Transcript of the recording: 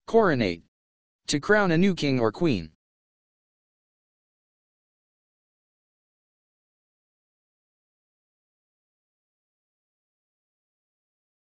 Coronate. To crown a new king or queen.